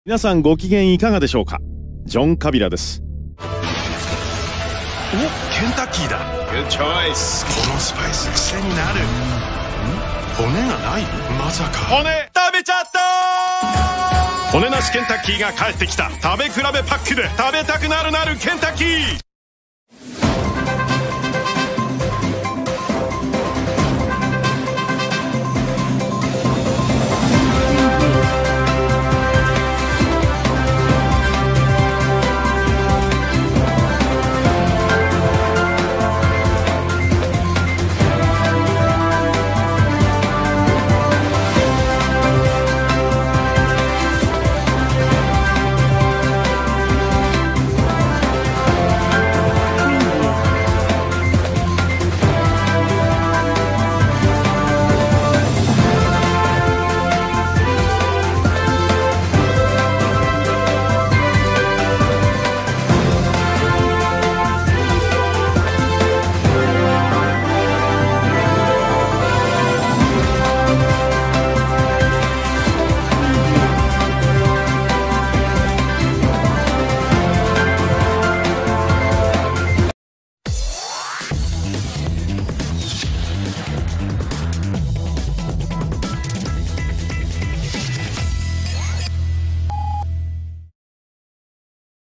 皆さんご機嫌いかがでしょうか。ジョン・カビラです。 お、ケンタッキーだ。Good choice。このスパイス癖になる。骨がない？まさか骨食べちゃった。骨なしケンタッキーが帰ってきた。食べ比べパックで食べたくなるケンタッキー。